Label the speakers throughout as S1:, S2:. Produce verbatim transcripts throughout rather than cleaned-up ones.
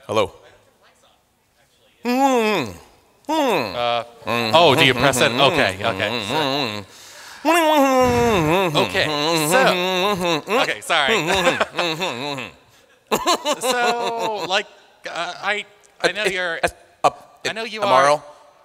S1: Hello.
S2: Mm. Mm. Uh, oh, do you press it? Okay, okay. So. Okay, so, okay, sorry. So, like, uh, I, I know you're, I know you are.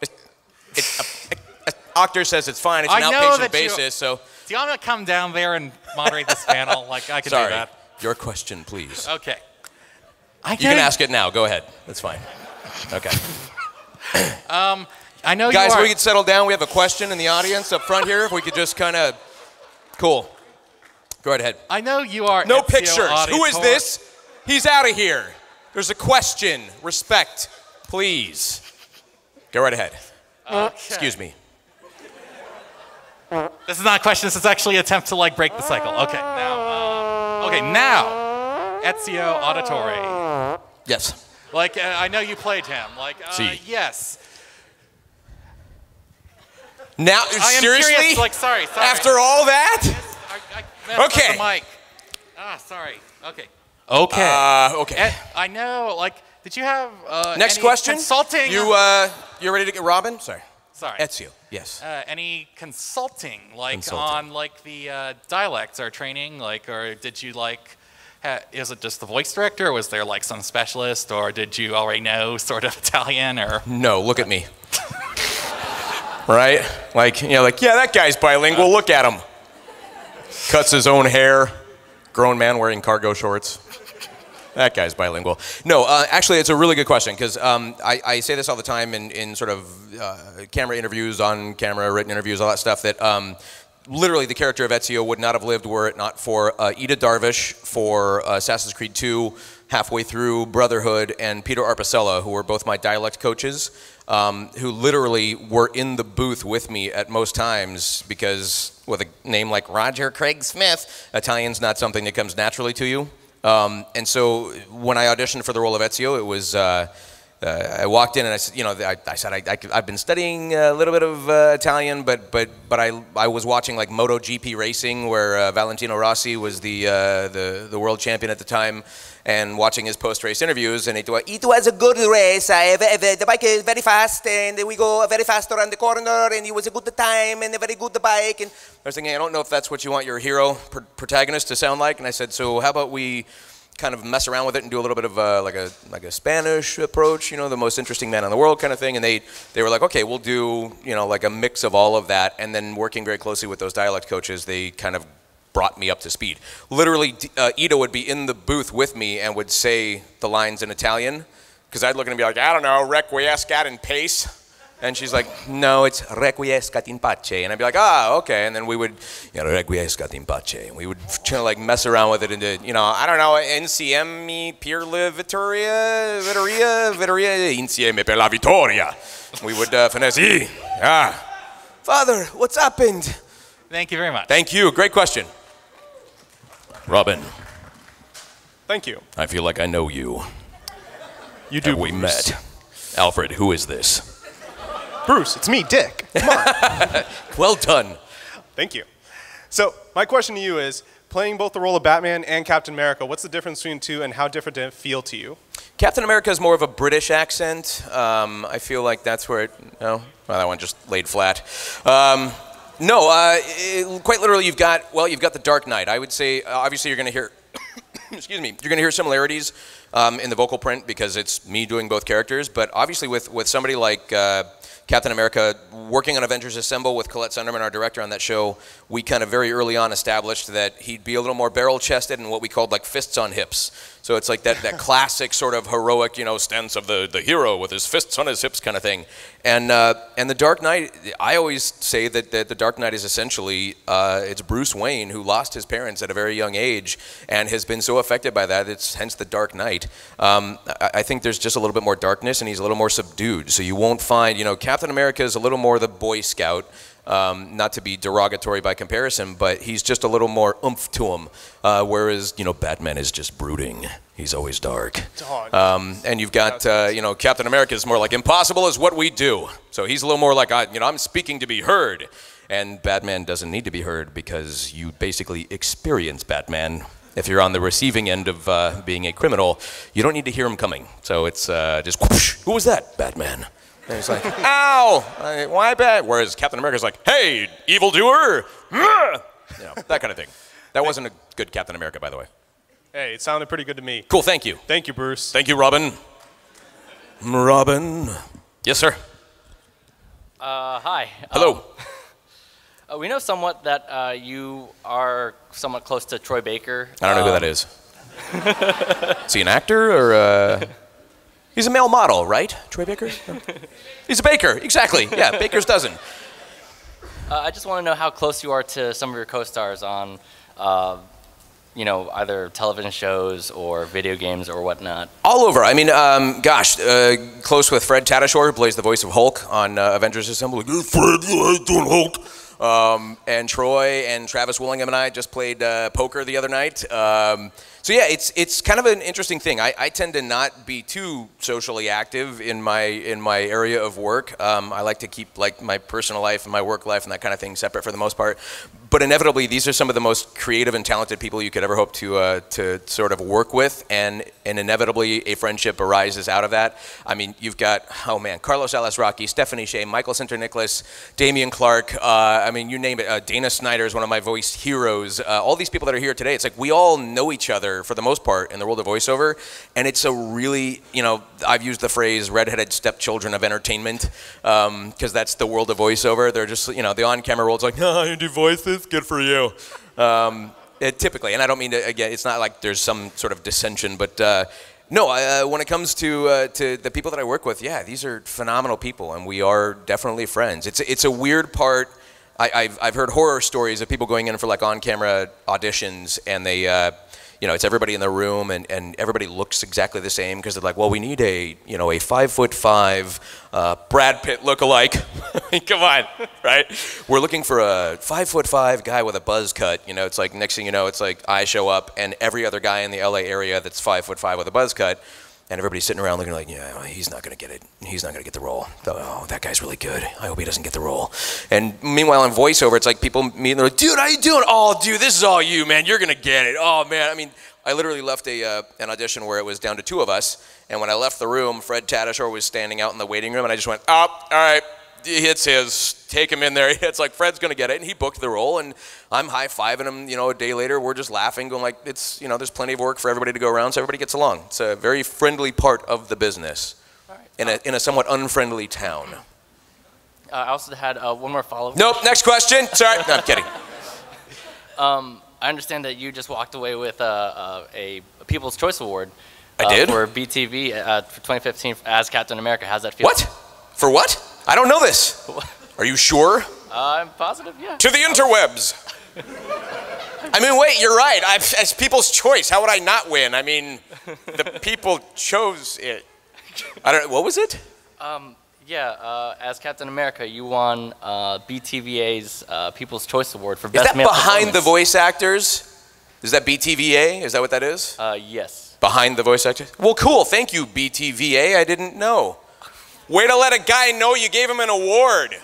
S1: Octor says it's fine. It's an outpatient basis, so.
S2: Do you want me to come down there and moderate this panel? Like, I can
S1: Sorry.
S2: do that.
S1: Your question, please.
S2: Okay. I
S1: you can ask it now. Go ahead. That's fine. Okay.
S2: um, I know
S1: Guys,
S2: you are.
S1: we could settle down. We have a question in the audience up front here. If we could just kind of. Cool. Go right ahead.
S2: I know you are.
S1: No
S2: Ezio
S1: pictures.
S2: Auditor.
S1: Who is this? He's out of here. There's a question. Respect, please. Go right ahead.
S2: Okay.
S1: Excuse me.
S2: This is not a question. This is actually an attempt to like break the cycle. Okay. Now. Um, okay. Now. Ezio Auditore.
S1: Yes.
S2: Like uh, I know you played him. Like uh,
S1: See.
S2: Yes.
S1: Now,
S2: I am
S1: seriously?
S2: Curious, like, sorry, sorry.
S1: After all that?
S2: Yes, I, I messed
S1: okay.
S2: up the mic. Ah, sorry. Okay. Okay.
S1: Uh, okay.
S2: Ed, I know. Like, did you have uh,
S1: next
S2: any
S1: question?
S2: Consulting.
S1: You uh, you ready to get Robin? Sorry.
S2: Sorry.
S1: Ezio. Yes.
S2: Uh, any consulting, like
S1: consulting.
S2: on like the uh, dialects or training, like, or did you like? Ha is it just the voice director, or was there like some specialist, or did you already know sort of Italian, or?
S1: No. Look at me. Right? Like, you know, like, yeah, that guy's bilingual. Look at him. Cuts his own hair. Grown man wearing cargo shorts. That guy's bilingual. No, uh, actually, it's a really good question, because um, I, I say this all the time in, in sort of uh, camera interviews, on camera, written interviews, all that stuff, that um, literally the character of Ezio would not have lived were it not for uh, Ida Darvish for uh, Assassin's Creed two, halfway through Brotherhood, and Peter Arpacella, who were both my dialect coaches, um, who literally were in the booth with me at most times, because with a name like Roger Craig Smith, Italian's not something that comes naturally to you. Um, and so when I auditioned for the role of Ezio, it was, uh, uh, I walked in and I said, you know, I, I said, I, I, I've been studying a little bit of uh, Italian, but but but I I was watching like MotoGP racing, where uh, Valentino Rossi was the, uh, the the world champion at the time, and watching his post-race interviews, and it was, it was a good race. I, the bike is very fast, and we go very fast around the corner, and it was a good time, and a very good bike. And I was thinking, I don't know if that's what you want your hero pr protagonist to sound like. And I said, so how about we kind of mess around with it and do a little bit of uh, like a like a Spanish approach, you know, the most interesting man in the world kind of thing. And they they were like, okay, we'll do, you know, like a mix of all of that. And then working very closely with those dialect coaches, they kind of brought me up to speed. Literally, uh, Ida would be in the booth with me and would say the lines in Italian, because I'd look at her and be like, I don't know, requiescat in pace. And she's like, no, it's requiescat in pace. And I'd be like, ah, okay. And then we would, you know, requiescat in pace. And we would try to like mess around with it into, you know, I don't know, insieme per la vittoria, vittoria, vittoria, insieme per la vittoria. We would uh, finesse, ah. Father, what's happened?
S2: Thank you very much.
S1: Thank you. Great question. Robin.
S3: Thank you.
S1: I feel like I know you.
S3: You do.
S1: And we
S3: Bruce.
S1: met. Alfred, who is this?
S3: Bruce, it's me, Dick. Come on.
S1: Well done.
S3: Thank you. So, my question to you is, playing both the role of Batman and Captain America, what's the difference between the two, and how different did it feel to you?
S1: Captain America is more of a British accent. Um, I feel like that's where it, no, well, that one just laid flat. Um, no, uh, it, quite literally, you've got, well, you've got the Dark Knight. I would say, uh, obviously, you're going to hear, excuse me, you're going to hear similarities um, in the vocal print, because it's me doing both characters. But obviously, with, with somebody like uh, Captain America, working on Avengers Assemble with Colette Sunderman, our director on that show, we kind of very early on established that he'd be a little more barrel-chested and what we called like fists on hips. So it's like that, that classic sort of heroic, you know, stance of the, the hero with his fists on his hips kind of thing. And, uh, and the Dark Knight, I always say that, that the Dark Knight is essentially, uh, it's Bruce Wayne, who lost his parents at a very young age and has been so affected by that, it's hence the Dark Knight. Um, I, I think there's just a little bit more darkness, and he's a little more subdued. So you won't find, you know, Captain America is a little more the Boy Scout. Um, not to be derogatory by comparison, but he's just a little more oomph to him, uh, whereas, you know, Batman is just brooding. He's always dark. Um, and you've got, uh, you know, Captain America is more like, impossible is what we do. So he's a little more like, I, you know, I'm speaking to be heard. And Batman doesn't need to be heard, because you basically experience Batman if you're on the receiving end of uh, being a criminal, you don't need to hear them coming. So it's uh, just, whoosh, who was that? Batman. And it's like, ow, uh, why bad? Whereas Captain America's like, hey, evildoer, you know, that kind of thing. That wasn't a good Captain America, by the way.
S3: Hey, it sounded pretty good to me.
S1: Cool, thank you.
S3: Thank you, Bruce.
S1: Thank you, Robin. Robin. Yes, sir.
S4: Uh, hi.
S1: Hello.
S4: Um, uh, we know somewhat that uh, you are somewhat close to Troy Baker.
S1: I don't know
S4: um,
S1: who that is. Is he an actor or... Uh... He's a male model, right? Troy Baker? No. He's a baker, exactly. Yeah, baker's dozen.
S4: Uh, I just want to know how close you are to some of your co-stars on, uh, you know, either television shows or video games or whatnot.
S1: All over. I mean, um, gosh, uh, close with Fred Tatasciore, who plays the voice of Hulk on uh, Avengers Assemble. Like, Fred, you ain't doing Hulk. Um, and Troy and Travis Willingham and I just played uh, poker the other night. Um, so yeah, it's it's kind of an interesting thing. I, I tend to not be too socially active in my in my area of work. Um, I like to keep like my personal life and my work life and that kind of thing separate for the most part. But inevitably, these are some of the most creative and talented people you could ever hope to uh, to sort of work with, and and inevitably a friendship arises out of that. I mean, you've got oh man, Carlos Alazraqui, Stephanie Shea, Michael Sinter-Nicholas, Damian Clark. Uh, I mean, you name it. Uh, Dana Snyder is one of my voice heroes. Uh, all these people that are here today, it's like we all know each other for the most part in the world of voiceover, and it's a really, you know, I've used the phrase redheaded stepchildren of entertainment, because um, that's the world of voiceover. They're just, you know, the on-camera world's like, oh, you do voices? Good for you. Um, it, typically, and I don't mean to, again, it's not like there's some sort of dissension, but uh, no, uh, when it comes to uh, to the people that I work with, yeah, these are phenomenal people, and we are definitely friends. It's, it's a weird part. I, I've, I've heard horror stories of people going in for like on-camera auditions, and they, uh, you know, it's everybody in the room, and, and everybody looks exactly the same because they're like, well, we need a, you know, a five foot five uh, Brad Pitt lookalike. I mean, come on, right? We're looking for a five foot five guy with a buzz cut. You know, it's like next thing you know, it's like I show up, and every other guy in the L A area that's five foot five with a buzz cut. And everybody's sitting around looking like, yeah, well, he's not going to get it. He's not going to get the role. Oh, that guy's really good. I hope he doesn't get the role. And meanwhile, in voiceover, it's like people meet and they're like, dude, how you doing? Oh, dude, this is all you, man. You're going to get it. Oh, man. I mean, I literally left a uh, an audition where it was down to two of us. And when I left the room, Fred Tatasciore was standing out in the waiting room. And I just went, oh, all right. It's his. Take him in there. It's like Fred's gonna get it, and he booked the role, and I'm high-fiving him. You know, a day later, we're just laughing, going like, "It's you know, there's plenty of work for everybody to go around, so everybody gets along." It's a very friendly part of the business,
S4: All right.
S1: in a in a somewhat unfriendly town.
S4: Uh, I also had uh, one more follow-up.
S1: Nope. Next question. Sorry. No, I'm kidding.
S4: Um, I understand that you just walked away with uh, uh, a People's Choice Award.
S1: I
S4: uh,
S1: did?
S4: For B T V uh, for twenty fifteen as Captain America. How's that feel?
S1: What? For what? I don't know this. Are you sure?
S4: Uh, I'm positive, yeah.
S1: To the interwebs. I mean, wait, you're right. I, as People's Choice, how would I not win? I mean, the people chose it. I don't. What was it?
S4: Um, yeah, uh, as Captain America, you won uh, B T V A's uh, People's Choice Award for
S1: Is
S4: Best
S1: that
S4: Male
S1: behind the
S4: Performance.
S1: voice actors? Is that B T V A? Is that what that is?
S4: Uh, yes.
S1: Behind the voice actors? Well, cool. Thank you, B T V A. I didn't know. Way to let a guy know you gave him an award.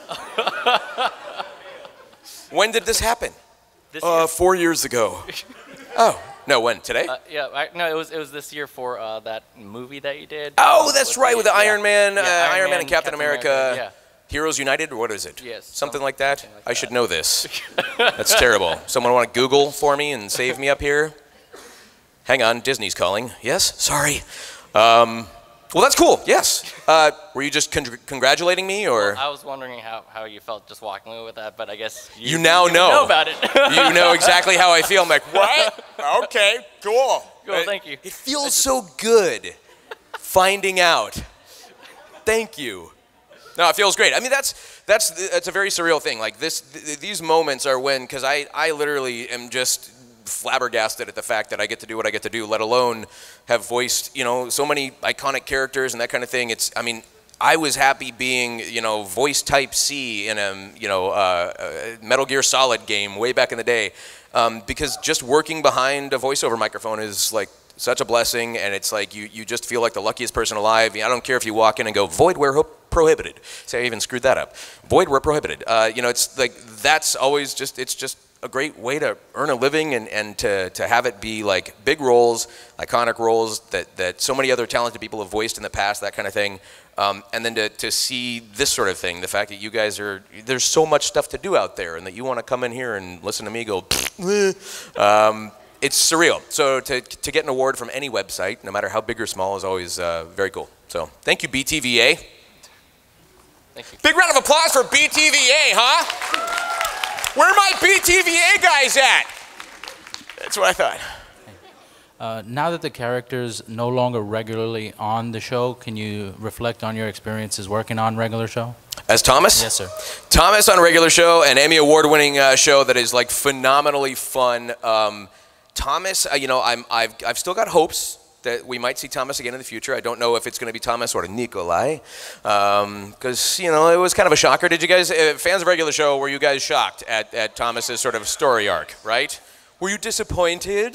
S1: When did this happen?
S4: This
S1: Uh,
S4: year?
S1: four years ago. Oh, no, when? Today?
S4: Uh, yeah, I, no, it was it was this year for uh, that movie that you did.
S1: Oh,
S4: uh,
S1: that's right, with the
S4: yeah.
S1: Iron Man,
S4: Yeah,
S1: uh, Iron Man and Captain, America.
S4: Yeah.
S1: Heroes United, or what is it?
S4: Yes,
S1: Something
S4: some-
S1: like that?
S4: something like
S1: I
S4: that.
S1: should know this. That's terrible. Someone want to Google for me and save me up here? Hang on, Disney's calling. Yes? Sorry. Um, well, that's cool, yes. Uh, were you just con congratulating me, or?
S4: I was wondering how, how you felt just walking away with that, but I guess you,
S1: You now
S4: you
S1: know.
S4: know about it.
S1: You know exactly how I feel. I'm like, what? Okay, cool.
S4: Cool, thank you.
S1: It feels so good finding out. Thank you. No, it feels great. I mean, that's that's that's a very surreal thing. Like this, th these moments are when, because I I literally am just flabbergasted at the fact that I get to do what I get to do, let alone have voiced, you know, so many iconic characters and that kind of thing. It's, I mean, I was happy being, you know, voice type C in a, you know, uh, a Metal Gear Solid game way back in the day, um, because just working behind a voiceover microphone is like such a blessing, and it's like you, you just feel like the luckiest person alive. I don't care if you walk in and go, void where prohibited. Say I even screwed that up. Void where prohibited. Uh, you know, it's like, that's always just, it's just a great way to earn a living and, and to, to have it be like big roles, iconic roles that, that so many other talented people have voiced in the past, that kind of thing. Um, and then to, to see this sort of thing, the fact that you guys are, there's so much stuff to do out there and that you want to come in here and listen to me go, um, it's surreal. So to, to get an award from any website, no matter how big or small, is always uh, very cool. So thank you, B T V A.
S4: Thank you.
S1: Big round of applause for B T V A, huh? Where are my B T V A guys at? That's what I thought.
S5: Uh, now that the character's no longer regularly on the show, can you reflect on your experiences working on regular show?
S1: As Thomas?
S5: Yes, sir. Thomas
S1: on a regular show, an Emmy Award-winning uh, show that is like phenomenally fun. Um, Thomas, uh, you know, I'm, I've, I've still got hopes that we might see Thomas again in the future. I don't know if it's going to be Thomas or Nikolai, because um, you know, it was kind of a shocker. Did you guys, uh, fans of regular show, were you guys shocked at, at Thomas's sort of story arc, right? Were you disappointed?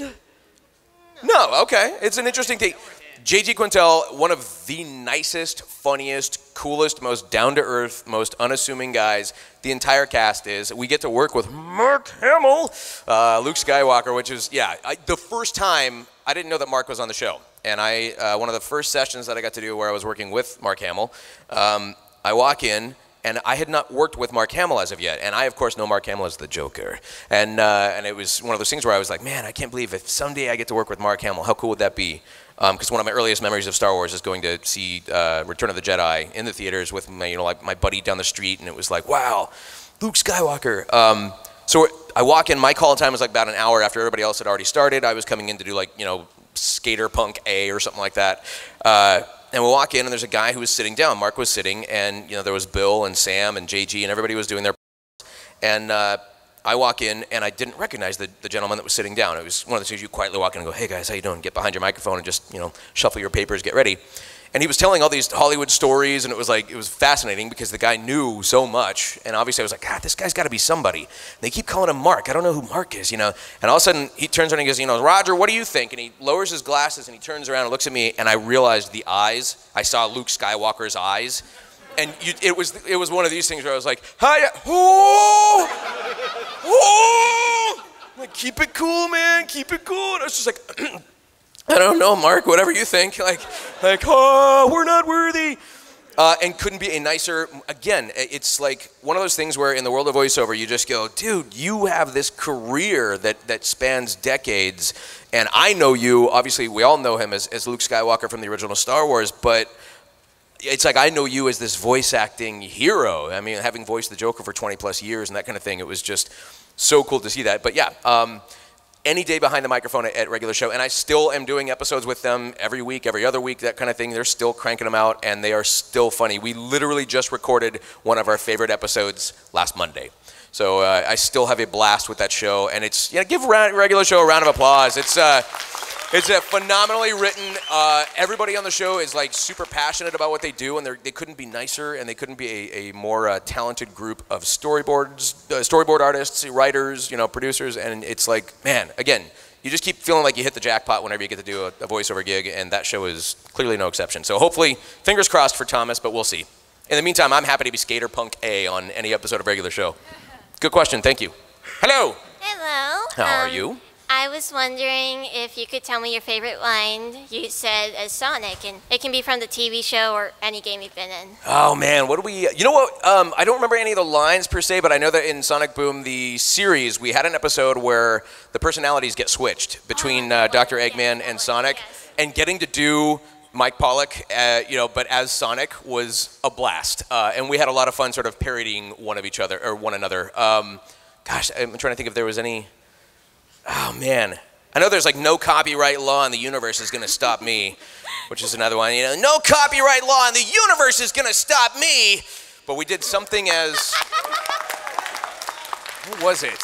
S1: No, okay. It's an interesting thing. J G Quintel, one of the nicest, funniest, coolest, most down-to-earth, most unassuming guys. The entire cast is. We get to work with Mark Hamill, uh, Luke Skywalker, which is, yeah, I, the first time, I didn't know that Mark was on the show. And I, uh, one of the first sessions that I got to do where I was working with Mark Hamill, um, I walk in, and I had not worked with Mark Hamill as of yet. And I, of course, know Mark Hamill as the Joker. And, uh, and it was one of those things where I was like, man, I can't believe if someday I get to work with Mark Hamill, how cool would that be? Because um, one of my earliest memories of Star Wars is going to see uh, Return of the Jedi in the theaters with my, you know, like my buddy down the street, and it was like, wow, Luke Skywalker. Um, so I walk in, my call time was like about an hour after everybody else had already started. I was coming in to do like, you know, Skater Punk A or something like that. Uh, and we walk in, and there's a guy who was sitting down. Mark was sitting, and you know, there was Bill and Sam and J G, and everybody was doing their. And uh, I walk in, and I didn't recognize the, the gentleman that was sitting down. It was one of those things you quietly walk in and go, hey guys, how you doing? Get behind your microphone and just, you know, shuffle your papers, get ready. And he was telling all these Hollywood stories, and it was like, it was fascinating because the guy knew so much. And obviously I was like, God, this guy's got to be somebody. And they keep calling him Mark. I don't know who Mark is, you know. And all of a sudden he turns around and he goes, you know, Roger, what do you think? And he lowers his glasses and he turns around and looks at me, and I realized the eyes. I saw Luke Skywalker's eyes. And you, it was it was one of these things where I was like, hi, oh, oh, like, keep it cool, man, keep it cool. And I was just like, I don't know, Mark, whatever you think. Like, like, oh, we're not worthy. Uh, and couldn't be a nicer, again, it's like one of those things where in the world of voiceover, you just go, dude, you have this career that, that spans decades. And I know you, obviously we all know him as, as Luke Skywalker from the original Star Wars, but it's like I know you as this voice acting hero. I mean, having voiced the Joker for twenty plus years and that kind of thing, it was just so cool to see that. But yeah, um, any day behind the microphone at, at regular show, and I still am doing episodes with them every week, every other week, that kind of thing. They're still cranking them out, and they are still funny. We literally just recorded one of our favorite episodes last Monday. So uh, I still have a blast with that show, and it's, yeah, give regular show a round of applause. It's, uh, It's a phenomenally written, uh, everybody on the show is like super passionate about what they do, and they couldn't be nicer, and they couldn't be a, a more uh, talented group of storyboards, uh, storyboard artists, writers, you know, producers, and it's like, man, again, you just keep feeling like you hit the jackpot whenever you get to do a, a voiceover gig, and that show is clearly no exception. So hopefully, fingers crossed for Thomas, but we'll see. In the meantime, I'm happy to be Skater Punk A on any episode of regular show. Good question, thank you. Hello.
S6: Hello.
S1: How
S6: um,
S1: are you?
S6: I was wondering if you could tell me your favorite line you said as Sonic, and it can be from the T V show or any game you've been in.
S1: Oh man, what do we, you know what, um, I don't remember any of the lines per se, but I know that in Sonic Boom, the series, we had an episode where the personalities get switched between uh, Doctor Eggman and Sonic, and getting to do Mike Pollock, uh, you know, but as Sonic was a blast. Uh, and we had a lot of fun sort of parodying one of each other, or one another. Um, gosh, I'm trying to think if there was any. Oh man, I know there's like no copyright law in the universe is gonna stop me, which is another one, you know, no copyright law in the universe is gonna stop me, but we did something as, what was it?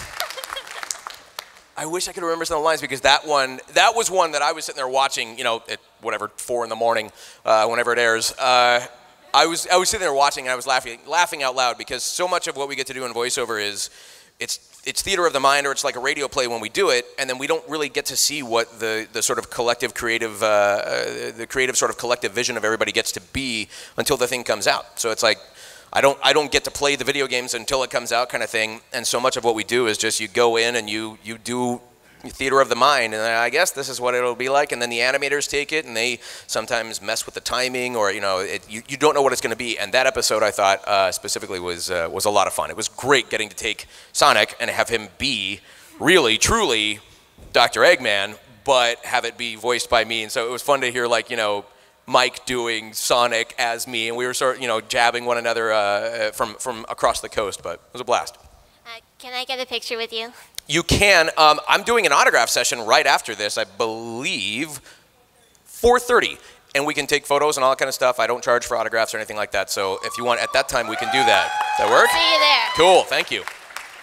S1: I wish I could remember some of the lines, because that one, that was one that I was sitting there watching, you know, at whatever, four in the morning, uh, whenever it airs. Uh, I was, I was sitting there watching, and I was laughing, laughing out loud, because so much of what we get to do in voiceover is, it's it's theater of the mind, or it's like a radio play when we do it, and then we don't really get to see what the, the sort of collective creative, uh, uh, the creative sort of collective vision of everybody gets to be until the thing comes out. So it's like, I don't I don't get to play the video games until it comes out kind of thing. And so much of what we do is just you go in and you you do theater of the mind, and I guess this is what it'll be like. And then the animators take it and they sometimes mess with the timing, or you know, it, you you don't know what it's going to be. And that episode I thought uh, specifically was uh, was a lot of fun. It was great getting to take Sonic and have him be really truly Doctor Eggman, but have it be voiced by me. And so it was fun to hear, like, you know, Mike doing Sonic as me, and we were sort of, you know, jabbing one another uh, from from across the coast. But it was a blast.
S6: Uh, can I get a picture with you?
S1: You can. Um, I'm doing an autograph session right after this, I believe, four thirty. And we can take photos and all that kind of stuff. I don't charge for autographs or anything like that. So if you want, at that time, we can do that. Does that work?
S6: See you there.
S1: Cool. Thank you.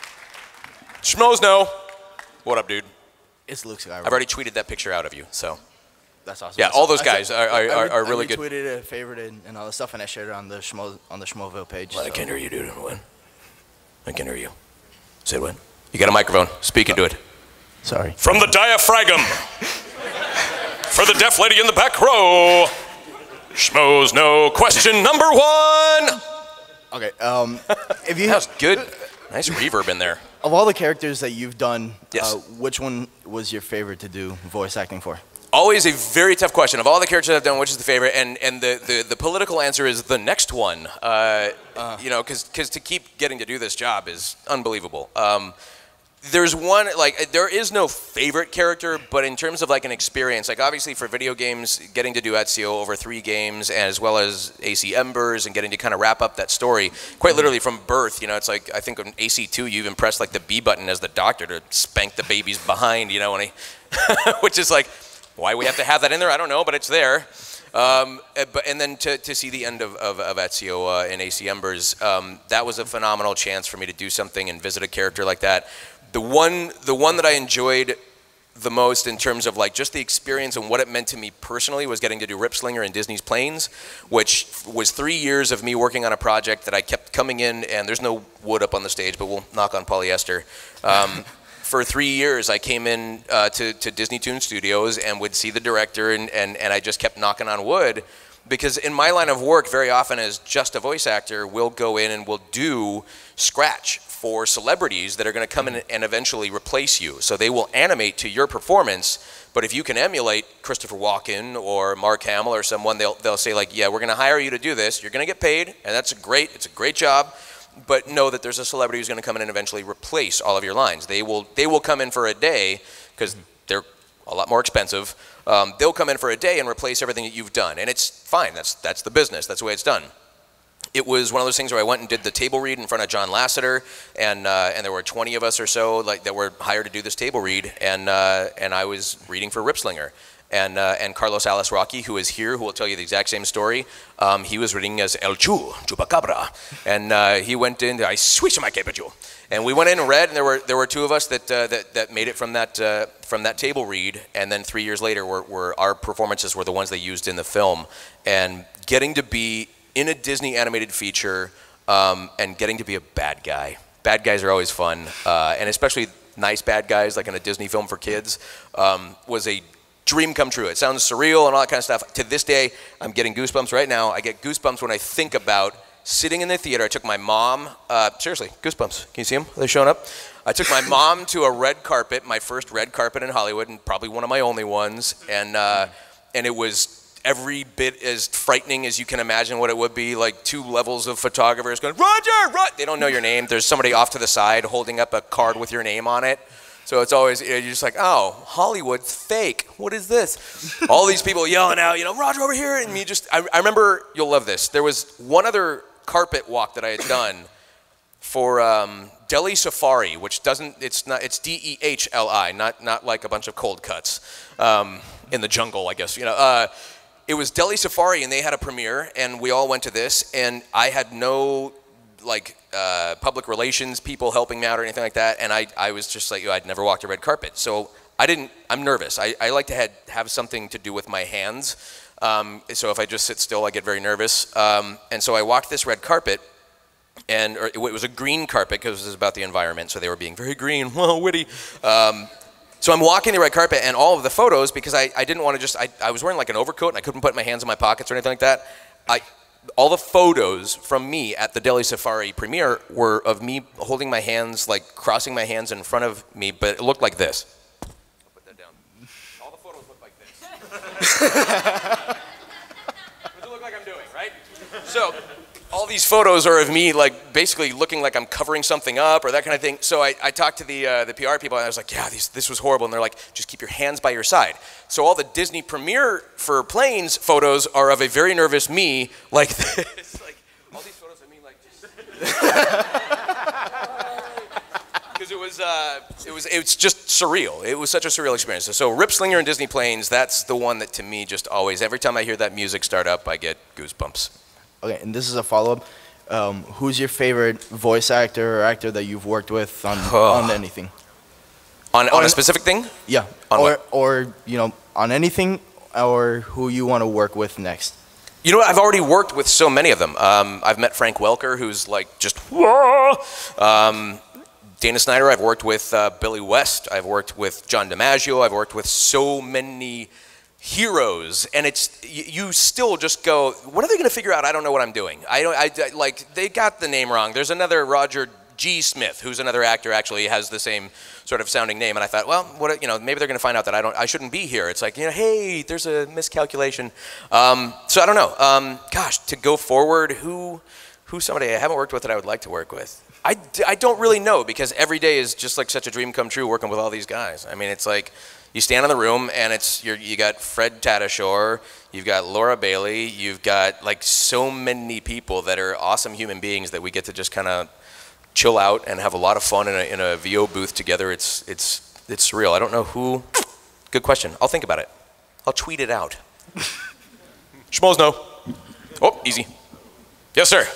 S1: Schmoes know. What up, dude?
S7: It's Luke Skywalker.
S1: I've already tweeted that picture out of you, so.
S7: That's awesome.
S1: Yeah,
S7: That's
S1: all those
S7: awesome.
S1: guys are, are, are, are really
S7: I
S1: good.
S7: I retweeted it, favorited it, and all the stuff, and I shared it on the Schmo, on the Schmoville page.
S1: Well, I
S7: so.
S1: can't hear you, dude. When? I can hear you. Say it when. You got a microphone. Speak into it.
S7: Sorry.
S1: From the diaphragm. For the deaf lady in the back row. Schmoes know question number one.
S7: Okay. Um, if you
S1: That was good. Nice reverb in there.
S7: Of all the characters that you've done,
S1: Yes.
S7: uh, which one was your favorite to do voice acting for?
S1: Always a very tough question. Of all the characters I've done, which is the favorite? And and the, the, the political answer is the next one. Uh, uh. You know, because to keep getting to do this job is unbelievable. Um, there's one, like, there is no favorite character, but in terms of like an experience, like obviously for video games, getting to do Ezio over three games, as well as A C Embers, and getting to kind of wrap up that story, quite literally from birth. You know, it's like, I think on A C two, you even press like the B button as the doctor to spank the baby's behind, you know, when he, which is like, why we have to have that in there, I don't know, but it's there. Um, but, and then to, to see the end of, of, of Ezio uh, in A C Embers, um, that was a phenomenal chance for me to do something and visit a character like that. The one, the one that I enjoyed the most in terms of like just the experience and what it meant to me personally was getting to do Rip Slinger in Disney's Planes, which was three years of me working on a project that I kept coming in, and there's no wood up on the stage, but we'll knock on polyester. Um, For three years, I came in uh, to, to Disney Toon Studios and would see the director, and, and, and I just kept knocking on wood, because in my line of work, very often as just a voice actor, we'll go in and we'll do scratch for celebrities that are going to come in and eventually replace you. So they will animate to your performance, but if you can emulate Christopher Walken or Mark Hamill or someone, they'll, they'll say like, yeah, we're going to hire you to do this. You're going to get paid, and that's great. It's a great job. But know that there's a celebrity who's going to come in and eventually replace all of your lines. They will they will come in for a day, because they're a lot more expensive. Um, they'll come in for a day and replace everything that you've done, and it's fine. That's that's the business. That's the way it's done. It was one of those things where I went and did the table read in front of John Lasseter, and uh, and there were twenty of us or so like that were hired to do this table read, and uh, and I was reading for Rip Slinger. And, uh, and Carlos Alice Rocky, who is here, who will tell you the exact same story, um, he was reading as El Chu, Chupacabra. And uh, he went in, I swish my capital. And we went in and read, and there were, there were two of us that, uh, that, that made it from that, uh, from that table read. And then three years later, were, were, our performances were the ones they used in the film. And getting to be in a Disney animated feature um, and getting to be a bad guy. Bad guys are always fun, uh, and especially nice bad guys, like in a Disney film for kids, um, was a dream come true. It sounds surreal and all that kind of stuff. To this day, I'm getting goosebumps right now. I get goosebumps when I think about sitting in the theater. I took my mom, uh, seriously, goosebumps. Can you see them? Are they showing up? I took my mom to a red carpet, my first red carpet in Hollywood, and probably one of my only ones. And, uh, and it was every bit as frightening as you can imagine what it would be, like two levels of photographers going, Roger, Roger. They don't know your name. There's somebody off to the side holding up a card with your name on it. So it's always, you're just like, oh, Hollywood's fake. What is this? All these people yelling out, you know, Roger over here. And you just, I, I remember, you'll love this. There was one other carpet walk that I had done for um, Delhi Safari, which doesn't, it's not, it's D E H L I, not, not like a bunch of cold cuts um, in the jungle, I guess. You know, uh, it was Delhi Safari, and they had a premiere, and we all went to this, and I had no, like, uh, public relations people helping me out or anything like that, and I, I was just like, I'd never walked a red carpet, so I didn't, I'm nervous. I, I like to had, have something to do with my hands, um, so if I just sit still, I get very nervous, um, and so I walked this red carpet, and or it was a green carpet because it was about the environment, so they were being very green, well, witty. Um, so I'm walking the red carpet, and all of the photos, because I, I didn't want to just, I, I was wearing like an overcoat, and I couldn't put my hands in my pockets or anything like that, I all the photos from me at the Delhi Safari premiere were of me holding my hands, like crossing my hands in front of me, but it looked like this. I'll put that down. All the photos look like this. What does it look like I'm doing, right? So, all these photos are of me, like, basically looking like I'm covering something up or that kind of thing. So I, I talked to the, uh, the P R people, and I was like, yeah, these, this was horrible. And they're like, just keep your hands by your side. So all the Disney premiere for Planes photos are of a very nervous me, like this. Like, all these photos of me, like, just... Because it was, uh, it was, it's just surreal. It was such a surreal experience. So Rip Slinger and Disney Planes, that's the one that, to me, just always, every time I hear that music start up, I get goosebumps.
S7: Okay, and this is a follow-up. Um, who's your favorite voice actor or actor that you've worked with on,
S1: Oh.
S7: on anything?
S1: On, on a specific thing?
S7: Yeah,
S1: On
S7: or,
S1: what?
S7: or, you know, on anything, or who you want to work with next.
S1: You know what? I've already worked with so many of them. Um, I've met Frank Welker, who's like just, whoa. Um, Dana Snyder, I've worked with uh, Billy West. I've worked with John DiMaggio. I've worked with so many heroes, and it's you, you still just go, when are they going to figure out I don't know what I'm doing? I don't. I, I like they got the name wrong. There's another Roger G. Smith, who's another actor, actually has the same sort of sounding name, and I thought, well, what you know, maybe they're going to find out that I don't, I shouldn't be here. It's like, you know, hey, there's a miscalculation. Um, so I don't know. Um, gosh, to go forward, who, who's somebody I haven't worked with that I would like to work with? I, I don't really know, because every day is just like such a dream come true working with all these guys. I mean, it's like, you stand in the room and it's you're, you got Fred Tatasciore, you've got Laura Bailey, you've got like so many people that are awesome human beings that we get to just kind of chill out and have a lot of fun in a, in a V O booth together. It's it's it's surreal. I don't know who. Good question. I'll think about it. I'll tweet it out. Schmoes no. Oh, easy. Yes, sir.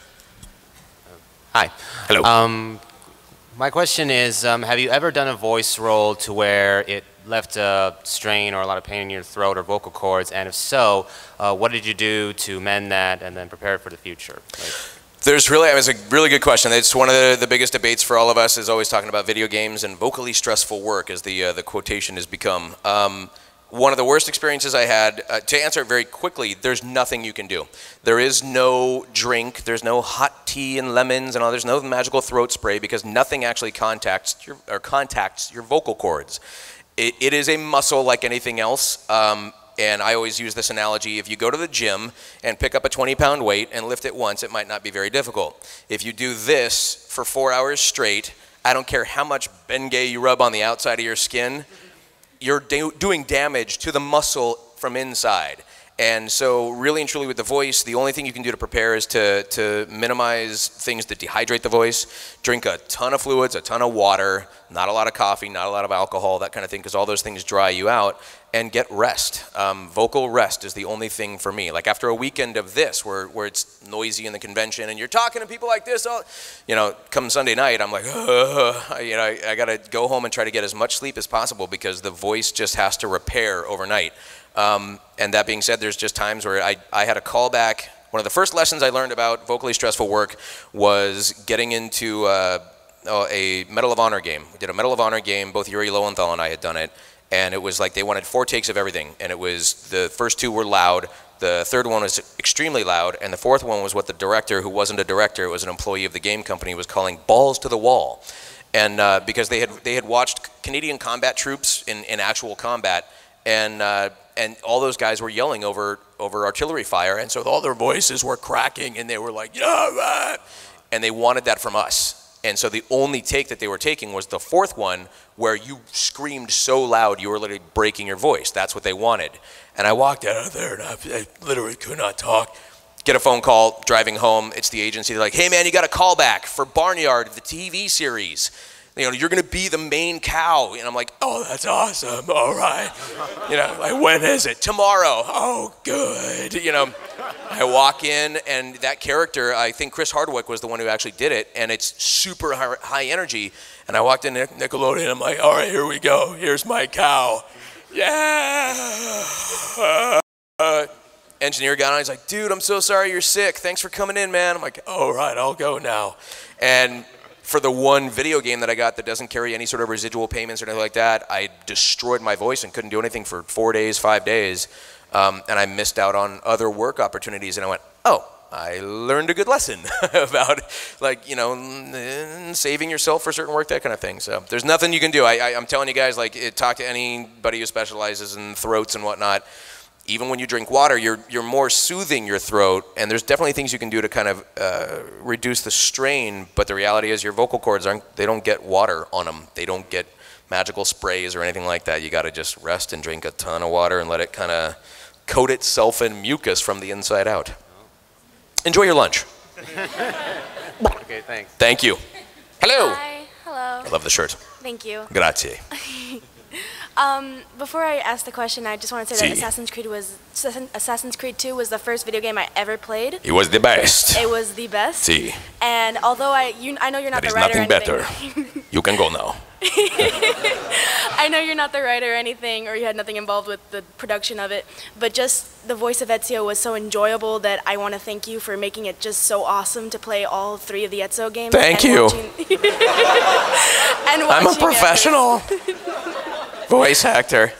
S8: Hi.
S1: Hello.
S8: Um, my question is, um, have you ever done a voice role to where it left a strain or a lot of pain in your throat or vocal cords? And if so, uh, what did you do to mend that and then prepare for the future? Like,
S1: There's really, it was a really good question. It's one of the, the biggest debates for all of us is always talking about video games and vocally stressful work, as the uh, the quotation has become. Um, one of the worst experiences I had, uh, to answer it very quickly, there's nothing you can do. There is no drink, there's no hot tea and lemons and all, there's no magical throat spray, because nothing actually contacts your, or contacts your vocal cords. It, it is a muscle like anything else. Um, And I always use this analogy, if you go to the gym and pick up a twenty pound weight and lift it once, it might not be very difficult. If you do this for four hours straight, I don't care how much Bengay you rub on the outside of your skin, you're do doing damage to the muscle from inside. And so really and truly with the voice, the only thing you can do to prepare is to, to minimize things that dehydrate the voice. Drink a ton of fluids, a ton of water, not a lot of coffee, not a lot of alcohol, that kind of thing, because all those things dry you out. And get rest. Um, vocal rest is the only thing for me. Like after a weekend of this, where, where it's noisy in the convention and you're talking to people like this, all, you know, come Sunday night, I'm like, Ugh. you know, I, I gotta go home and try to get as much sleep as possible, because the voice just has to repair overnight. Um, and that being said, there's just times where I, I had a callback. One of the first lessons I learned about vocally stressful work was getting into uh, a Medal of Honor game. We did a Medal of Honor game, both Yuri Lowenthal and I had done it. And it was like they wanted four takes of everything. And it was, the first two were loud, the third one was extremely loud, and the fourth one was what the director, who wasn't a director, it was an employee of the game company, was calling balls to the wall. And uh, because they had, they had watched Canadian combat troops in, in actual combat, and, uh, and all those guys were yelling over, over artillery fire, and so all their voices were cracking, and they were like, yeah, man. And they wanted that from us. And so the only take that they were taking was the fourth one, where you screamed so loud you were literally breaking your voice. That's what they wanted. And I walked out of there and I, I literally could not talk. Get a phone call driving home. It's the agency. They're like, hey man, you got a call back for Barnyard, the T V series. You know, you're gonna be the main cow. And I'm like, oh, that's awesome, all right. You know, like, when is it? Tomorrow. Oh, good. You know, I walk in and that character, I think Chris Hardwick was the one who actually did it, and it's super high, high energy. And I walked in Nickelodeon, and I'm like, all right, here we go. Here's my cow. Yeah. Uh, engineer got on, he's like, dude, I'm so sorry you're sick. Thanks for coming in, man. I'm like, all right, I'll go now. And for the one video game that I got that doesn't carry any sort of residual payments or anything like that, I destroyed my voice and couldn't do anything for four days, five days. Um, and I missed out on other work opportunities. And I went, oh, I learned a good lesson about, like, you know, n- saving yourself for certain work, that kind of thing. So there's nothing you can do. I, I, I'm telling you guys, like, it, talk to anybody who specializes in throats and whatnot. Even when you drink water, you're you're more soothing your throat, and there's definitely things you can do to kind of uh, reduce the strain. But the reality is, your vocal cords aren't, they don't get water on them. They don't get magical sprays or anything like that. You got to just rest and drink a ton of water and let it kind of coat itself in mucus from the inside out. Enjoy your lunch.
S8: Okay, thanks.
S1: Thank you. Hello.
S9: Hi. Hello.
S1: I love the shirt.
S9: Thank you.
S1: Grazie.
S9: Um, before I ask the question, I just want to say that
S1: Si.
S9: Assassin's Creed was Assassin's Creed two was the first video game I ever played.
S1: It was the best.
S9: It was the best.
S1: Si.
S9: And although I you I know you're not
S1: There is
S9: the writer
S1: nothing
S9: or anything.
S1: better. You can go now.
S9: I know you're not the writer or anything, or you had nothing involved with the production of it, but just the voice of Ezio was so enjoyable that I want to thank you for making it just so awesome to play all three of the Ezio games.
S1: Thank
S9: and
S1: you.
S9: Watching, and
S1: I'm a
S9: watching
S1: professional voice actor.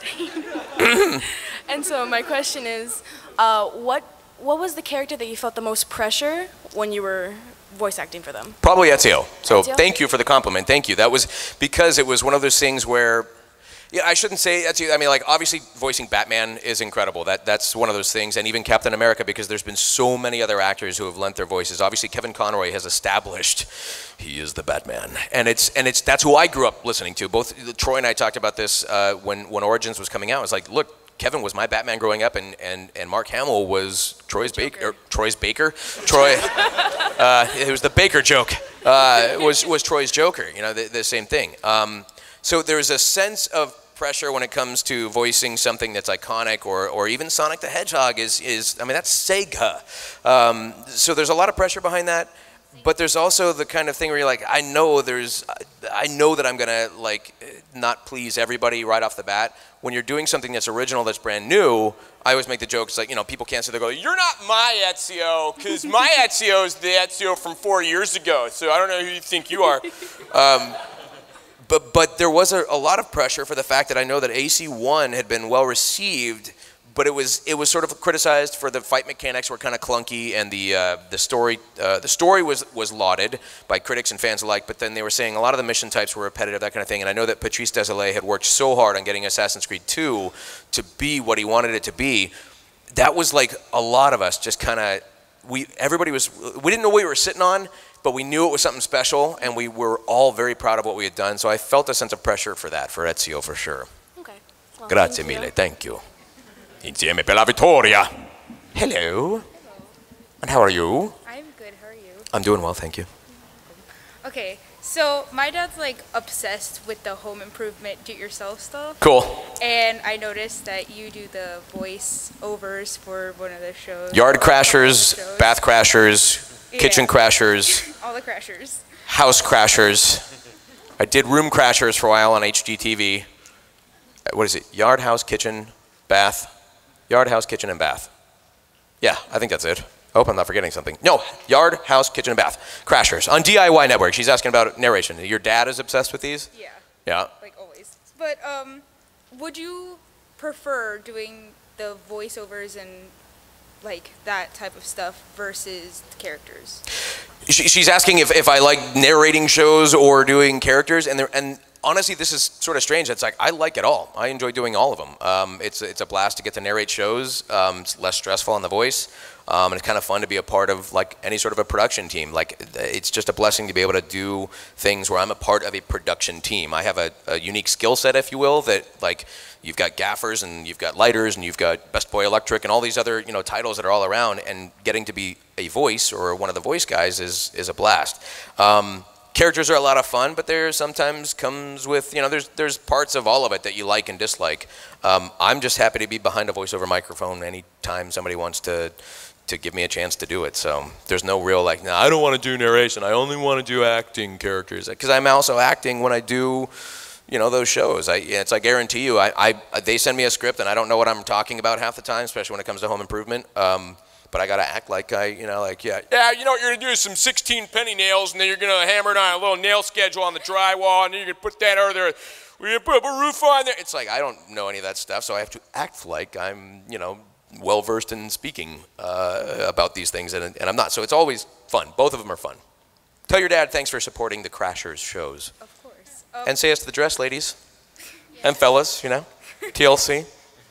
S9: And so my question is, uh, what what was the character that you felt the most pressure when you were voice acting for them?
S1: Probably Ezio. So
S9: Ezio?
S1: thank you for the compliment. Thank you. That was because it was one of those things where, yeah, I shouldn't say Ezio. I mean, like, obviously voicing Batman is incredible. That that's one of those things, and even Captain America, because there's been so many other actors who have lent their voices. Obviously, Kevin Conroy has established he is the Batman, and it's and it's that's who I grew up listening to. Both Troy and I talked about this uh, when when Origins was coming out. It's like, look, Kevin was my Batman growing up, and and, and Mark Hamill was Troy's Baker. Troy's Baker. Troy. uh, it was the Baker joke. Uh, was was Troy's Joker. You know, the, the same thing. Um, so there's a sense of pressure when it comes to voicing something that's iconic, or or even Sonic the Hedgehog is is. I mean, that's Sega. Um, so there's a lot of pressure behind that. But there's also the kind of thing where you're like, I know there's, I know that I'm gonna like not please everybody right off the bat. When you're doing something that's original, that's brand new, I always make the joke. It's like, you know, people can't sit there and go, "You're not my Ezio," because my Ezio is the Ezio from four years ago. So I don't know who you think you are. Um, but but there was a, a lot of pressure for the fact that I know that A C one had been well received. But it was it was sort of criticized for the fight mechanics were kind of clunky, and the uh, the story uh, the story was was lauded by critics and fans alike. But then they were saying a lot of the mission types were repetitive, that kind of thing. And I know that Patrice Désilets had worked so hard on getting Assassin's Creed two to be what he wanted it to be. That was like a lot of us just kind of we everybody was we didn't know what we were sitting on, but we knew it was something special, and we were all very proud of what we had done. So I felt a sense of pressure for that for Ezio for sure.
S9: Okay. Well,
S1: Grazie
S9: thank you.
S1: mille, thank you. Insieme per la vittoria. Hello.
S10: Hello.
S1: And how are you?
S10: I'm good. How are you?
S1: I'm doing well, thank you.
S10: Okay, so my dad's like obsessed with the home improvement do-it-yourself stuff.
S1: Cool.
S10: And I noticed that you do the voice overs for one of the shows.
S1: Yard
S10: One of the
S1: crashers,
S10: shows.
S1: bath crashers, kitchen
S10: Yeah.
S1: crashers,
S10: All the crashers.
S1: house crashers. I did room crashers for a while on H G T V. Uh, What is it? Yard, house, kitchen, bath. Yard, house, kitchen, and bath. Yeah, I think that's it. I hope I'm not forgetting something. No, yard, house, kitchen, and bath. Crashers. On D I Y Network. She's asking about narration. Your dad is obsessed with these?
S10: Yeah,
S1: Yeah.
S10: like always. But um, would you prefer doing the voiceovers and like that type of stuff versus the characters?
S1: She, she's asking if, if I like narrating shows or doing characters, and there, and honestly, this is sort of strange. It's like I like it all. I enjoy doing all of them. Um, it's it's a blast to get to narrate shows. Um, it's less stressful on the voice, um, and it's kind of fun to be a part of like any sort of a production team. Like it's just a blessing to be able to do things where I'm a part of a production team. I have a, a unique skill set, if you will, that like you've got gaffers and you've got lighters and you've got Best Boy Electric and all these other you know titles that are all around. And getting to be a voice or one of the voice guys is is a blast. Um, Characters are a lot of fun, but there sometimes comes with, you know, there's there's parts of all of it that you like and dislike. Um, I'm just happy to be behind a voiceover microphone anytime somebody wants to to give me a chance to do it. So there's no real like, no, I don't want to do narration. I only want to do acting characters. Because I'm also acting when I do, you know, those shows. I, it's I guarantee you, I, I they send me a script and I don't know what I'm talking about half the time, especially when it comes to home improvement. Um, But I gotta act like I, you know, like, yeah, yeah, you know what you're gonna do is some sixteen penny nails, and then you're gonna hammer it on a little nail schedule on the drywall, and then you're gonna put that over there. We're gonna put a roof on there. It's like, I don't know any of that stuff, so I have to act like I'm, you know, well versed in speaking uh, about these things, and, and I'm not. So it's always fun. Both of them are fun. Tell your dad thanks for supporting the Crashers shows.
S10: Of course. Um,
S1: and say yes to the dress, ladies and fellas. You know, T L C.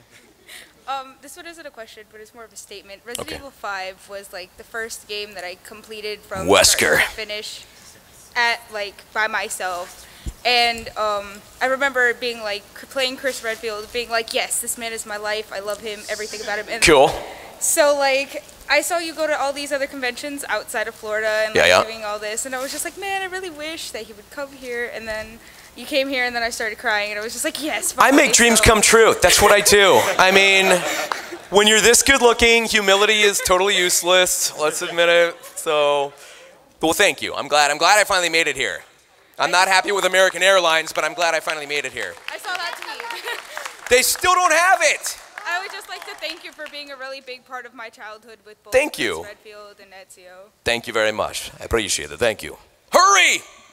S10: Um, this one isn't a question, but it's more of a statement. Resident
S1: Okay.
S10: Evil five was like the first game that I completed from
S1: Wesker.
S10: start to finish at like by myself. And um, I remember being like playing Chris Redfield, being like, yes, this man is my life. I love him, everything about him. And
S1: Cool.
S10: so like I saw you go to all these other conventions outside of Florida and like,
S1: Yeah, yeah.
S10: doing all this, and I was just like, man, I really wish that he would come here. And then you came here, and then I started crying, and I was just like, yes.
S1: I make
S10: finally,
S1: dreams
S10: so-
S1: come true. That's what I do. I mean, when you're this good looking, humility is totally useless. Let's admit it. So, well, thank you. I'm glad. I'm glad I finally made it here. I'm not happy with American Airlines, but I'm glad I finally made it here.
S10: I saw that tweet.
S1: They still don't have it.
S10: I would just like to thank you for being a really big part of my childhood with both
S1: Thank
S10: Chris
S1: you.
S10: Redfield and Ezio.
S1: Thank you very much. I appreciate it. Thank you. Hurry!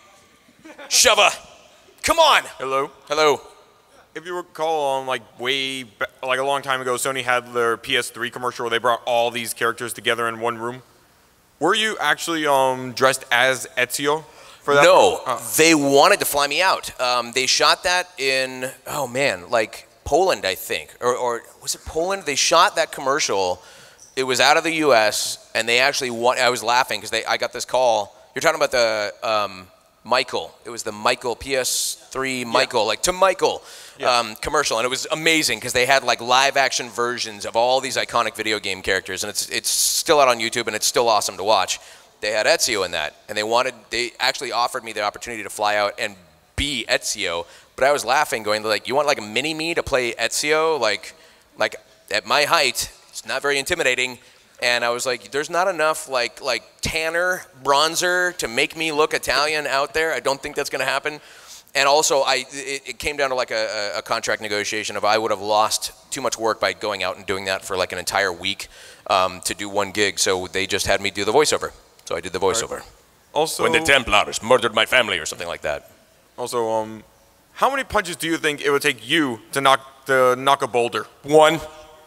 S1: Shova. Come on.
S11: Hello.
S1: Hello.
S11: If you recall, um, like way, ba- like a long time ago, Sony had their P S three commercial where they brought all these characters together in one room. Were you actually um, dressed as Ezio for that?
S1: No,
S11: Oh.
S1: they wanted to fly me out. Um, they shot that in, oh man, like Poland, I think. Or, or was it Poland? They shot that commercial. It was out of the U S, and they actually want, I was laughing because I got this call. You're talking about the um, Michael. It was the Michael, P S three Michael, yeah. like to Michael
S11: Yeah.
S1: um, commercial. And it was amazing because they had like live action versions of all these iconic video game characters. And it's, it's still out on YouTube, and it's still awesome to watch. They had Ezio in that, and they wanted, they actually offered me the opportunity to fly out and be Ezio. But I was laughing, going like, you want like a mini me to play Ezio? Like, like at my height, it's not very intimidating. And I was like, there's not enough like like tanner, bronzer to make me look Italian out there. I don't think that's going to happen. And also, I it, it came down to like a, a contract negotiation of I would have lost too much work by going out and doing that for like an entire week um, to do one gig. So they just had me do the voiceover. So I did the voiceover.
S11: Also,
S1: when the Templars murdered my family or something like that.
S11: Also, um, how many punches do you think it would take you to knock to knock a boulder?
S1: One.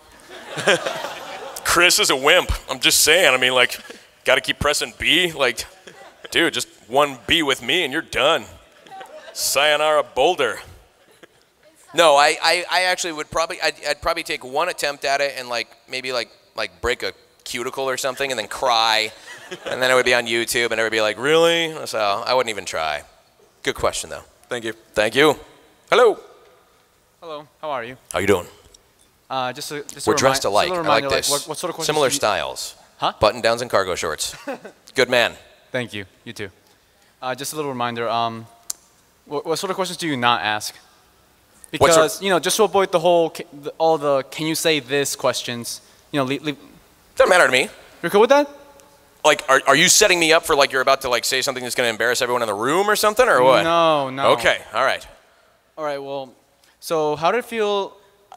S1: Chris is a wimp. I'm just saying. I mean, like, got to keep pressing B. Like, dude, just one B with me and you're done. Sayonara boulder. No, I, I, I actually would probably, I'd, I'd probably take one attempt at it and like maybe like like break a cuticle or something and then cry, and then it would be on YouTube and it would be like, really? So I wouldn't even try. Good question though.
S11: Thank you.
S1: Thank you. Hello.
S12: Hello. How are you?
S1: How you doing?
S12: Uh, just a, just
S1: We're
S12: a
S1: dressed
S12: remi-
S1: alike.
S12: just a
S1: I
S12: reminder,
S1: like this.
S12: What, what sort of questions
S1: Similar
S12: do you-
S1: styles.
S12: Huh?
S1: Button downs and cargo shorts. Good man.
S12: Thank you. You too. Uh, just a little reminder. Um, what, what sort of questions do you not ask?
S1: What sort-
S12: Because you know, just to avoid the whole, ca- the, all the "can you say this" questions. You know, leave. leave
S1: Doesn't matter to me.
S12: You're cool with that?
S1: Like, are, are you setting me up for like you're about to like say something that's going to embarrass everyone in the room or something, or what?
S12: No, no.
S1: Okay, all right.
S12: All right. Well, so how did it feel?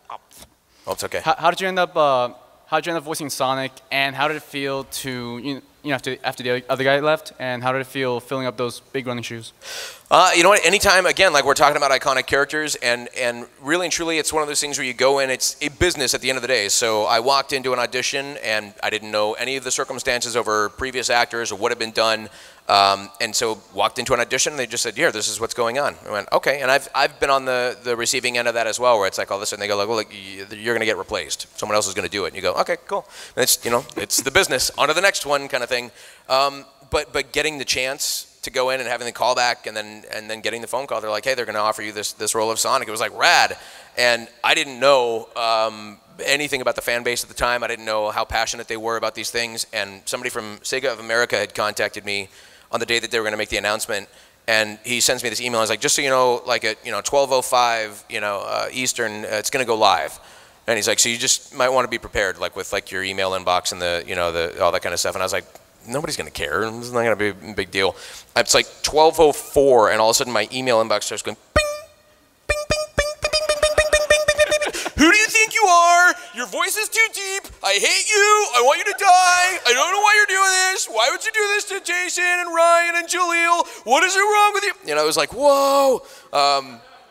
S1: Oh, it's okay.
S12: How, how did you end up? Uh, how did you end up voicing Sonic? And how did it feel to you know, you know after after the other guy left? And how did it feel filling up those big running shoes?
S1: Uh, you know what? Anytime, again, like we're talking about iconic characters, and, and really and truly, it's one of those things where you go in, it's a business at the end of the day. So I walked into an audition, and I didn't know any of the circumstances over previous actors or what had been done. Um, and so walked into an audition, and they just said, here, this is what's going on. I went, okay. And I've, I've been on the, the receiving end of that as well, where it's like all of a sudden they go, like, well, look, you're going to get replaced. Someone else is going to do it. And you go, okay, cool. And it's, you know, it's the business. On to the next one kind of thing. Um, but, but getting the chance to go in and having the call back and then and then getting the phone call, they're like, hey, they're going to offer you this this role of Sonic. It was like rad. And I didn't know um, anything about the fan base at the time. I didn't know how passionate they were about these things. And somebody from Sega of America had contacted me on the day that they were going to make the announcement. And he sends me this email. I was like, just so you know, like at you know twelve oh five, you know uh, Eastern, uh, it's going to go live. And he's like, so you just might want to be prepared, like with like your email inbox and the you know the all that kind of stuff. And I was like, nobody's going to care. It's not going to be a big deal. It's like twelve oh four, and all of a sudden my email inbox starts going bing, bing, bing, bing, bing, bing, bing, bing, bing, bing, bing, bing. Who do you think you are? Your voice is too deep. I hate you. I want you to die. I don't know why you're doing this. Why would you do this to Jason and Ryan and Jaleel? What is it wrong with you? You know, it was like, whoa. Um,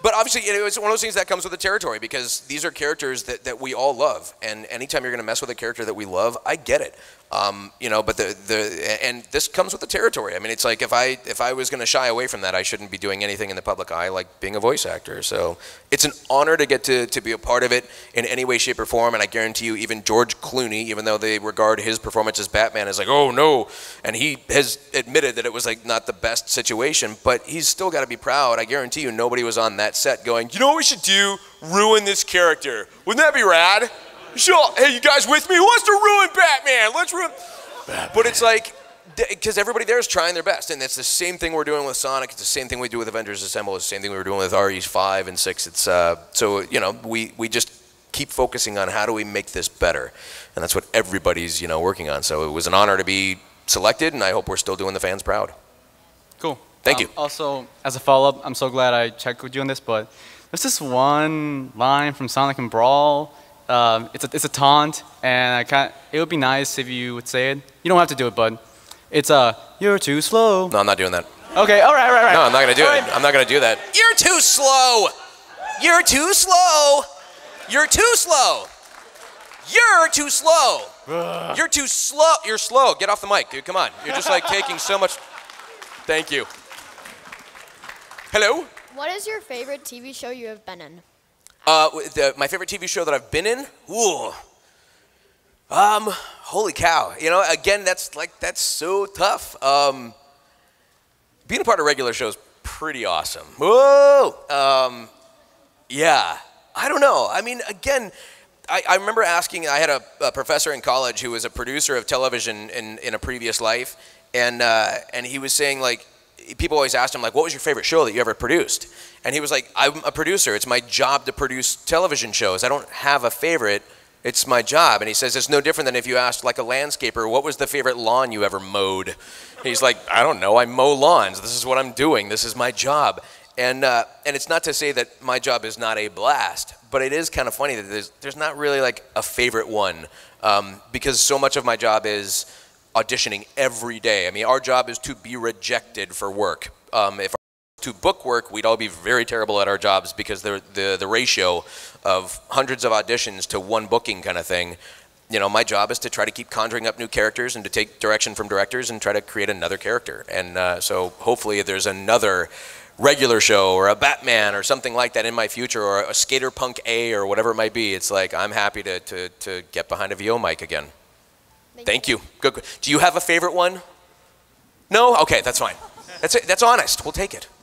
S1: but obviously, you know, it's one of those things that comes with the territory because these are characters that, that we all love, and anytime you're going to mess with a character that we love, I get it. Um, you know, but the the and this comes with the territory. I mean, it's like if I if I was going to shy away from that, I shouldn't be doing anything in the public eye like being a voice actor. So it's an honor to get to to be a part of it in any way, shape, or form. And I guarantee you, even George Clooney, even though they regard his performance as Batman as like, oh no, and he has admitted that it was like not the best situation, but he's still got to be proud. I guarantee you, nobody was on that set going, you know what we should do? Ruin this character. Wouldn't that be rad? Sure. Hey, you guys with me? Who wants to ruin Batman? Let's ruin. Batman. But it's like, because everybody there is trying their best, and it's the same thing we're doing with Sonic. It's the same thing we do with Avengers Assemble. It's the same thing we were doing with R E five and six. It's uh, so you know we we just keep focusing on how do we make this better, and that's what everybody's you know working on. So it was an honor to be selected, and I hope we're still doing the fans proud.
S12: Cool.
S1: Thank
S12: um,
S1: you.
S12: Also, as a follow-up, I'm so glad I checked with you on this, but there's this one line from Sonic and Brawl. Um, it's, a, it's a taunt, and I can't, it would be nice if you would say it. You don't have to do it, bud. It's a, uh, you're too slow.
S1: No, I'm not doing that.
S12: Okay, all right, all right, all right.
S1: No, I'm not going to do
S12: all
S1: it.
S12: right.
S1: I'm not going to do that. You're too slow. You're too slow. You're too slow. You're too slow. You're too slow. You're slow. Get off the mic, dude. Come on. You're just like taking so much. Thank you. Hello?
S13: What is your favorite T V show you have been in?
S1: Uh, the, my favorite T V show that I've been in? Ooh. Um, holy cow. You know, again, that's like, that's so tough. Um, being a part of regular shows pretty awesome. Whoa. Um, yeah. I don't know. I mean, again, I, I remember asking, I had a, a professor in college who was a producer of television in, in a previous life, and, uh, and he was saying, like, people always asked him, like, what was your favorite show that you ever produced? And he was like, I'm a producer. It's my job to produce television shows. I don't have a favorite. It's my job. And he says, it's no different than if you asked, like, a landscaper, what was the favorite lawn you ever mowed? He's like, I don't know. I mow lawns. This is what I'm doing. This is my job. And uh, and it's not to say that my job is not a blast, but it is kind of funny that there's, there's not really, like, a favorite one um, because so much of my job is auditioning every day. I mean, our job is to be rejected for work. Um, if to book work, we'd all be very terrible at our jobs because the, the the ratio of hundreds of auditions to one booking kind of thing. You know, my job is to try to keep conjuring up new characters and to take direction from directors and try to create another character. And uh, so hopefully there's another regular show or a Batman or something like that in my future, or a Skater Punk A or whatever it might be. It's like I'm happy to, to, to get behind a V O mic again. Thank, Thank you. you. Good. Do you have a favorite one? No? Okay, that's fine. That's it. That's honest. We'll take it.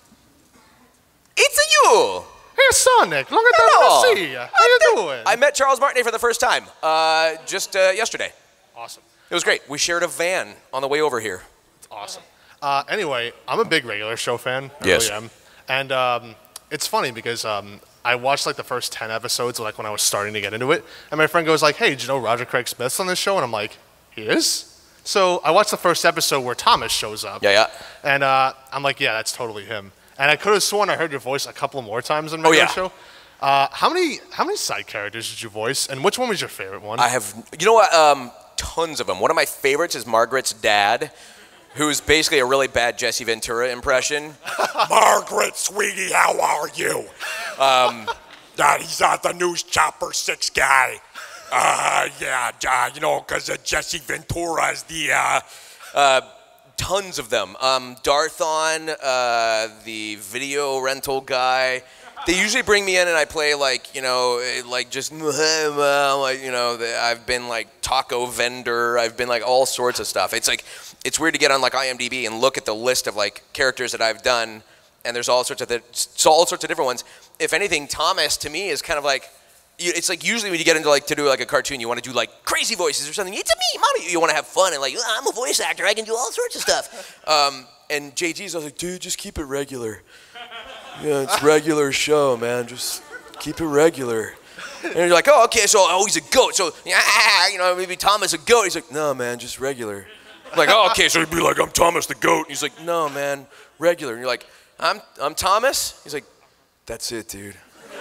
S1: It's a you.
S14: Hey, Sonic. Long time no see ya. How you doing?
S1: I met Charles Martinet for the first time uh, just uh, yesterday.
S14: Awesome.
S1: It was great. We shared a van on the way over here.
S14: It's awesome. Uh, anyway, I'm a big regular show fan. I
S1: yes.
S14: really am. And um, it's funny because um, I watched like the first ten episodes like when I was starting to get into it. And my friend goes like, hey, did you know Roger Craig Smith's on this show? And I'm like, he is? So I watched the first episode where Thomas shows up.
S1: Yeah, yeah.
S14: And uh, I'm like, yeah, that's totally him. And I could have sworn I heard your voice a couple more times in the regular
S1: oh, yeah.
S14: show. Uh, how many how many side characters did you voice, and which one was your favorite one?
S1: I have, you know what, um, tons of them. One of my favorites is Margaret's dad, who's basically a really bad Jesse Ventura impression.
S15: Margaret, sweetie, how are you?
S1: Um,
S15: Dad, he's not the news chopper six guy. Uh, yeah, uh, you know, because uh, Jesse Ventura is the, uh,
S1: uh, tons of them. Um, Darthon, uh, the video rental guy. They usually bring me in and I play like, you know, like just, like, you know, I've been like taco vendor. I've been like all sorts of stuff. It's like, it's weird to get on like I M D B and look at the list of like characters that I've done, and there's all sorts of, the, so all sorts of different ones. If anything, Thomas to me is kind of like, it's like usually when you get into like to do like a cartoon, you want to do like crazy voices or something. It's a me, mommy. You want to have fun and like, I'm a voice actor. I can do all sorts of stuff. Um, and J G's, I was like, dude, just keep it regular. Yeah, it's regular show, man. Just keep it regular. And you're like, oh, okay, so oh, he's a goat. So, yeah, you know, maybe Thomas a goat. He's like, no, man, just regular. I'm like, oh, okay, so he'd be like, I'm Thomas the goat. He's like, no, man, regular. And you're like, I'm I'm Thomas? He's like, that's it, dude.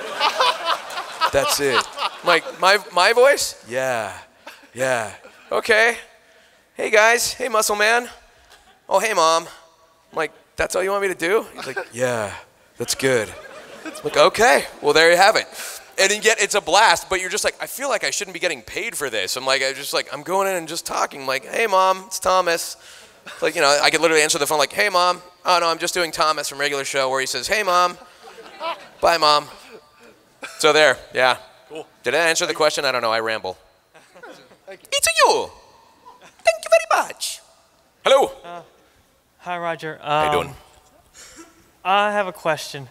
S1: That's it. I'm like, my my voice? Yeah, yeah. Okay. Hey, guys. Hey, muscle man. Oh, hey, mom. I'm like, that's all you want me to do? He's like, yeah, that's good. Like, okay, well, there you have it. And then yet it's a blast, but you're just like, I feel like I shouldn't be getting paid for this. I'm like, I just like, I'm going in and just talking. I'm like, hey, Mom, it's Thomas. Like, you know, I could literally answer the phone like, hey, Mom. Oh, no, I'm just doing Thomas from regular show where he says, hey, Mom. Bye, Mom. So there, yeah. Cool. Did I answer the question? I don't know, I ramble. It's a you. Thank you very much. Hello.
S16: Uh, hi, Roger. Um,
S1: How you doing?
S16: I have a question.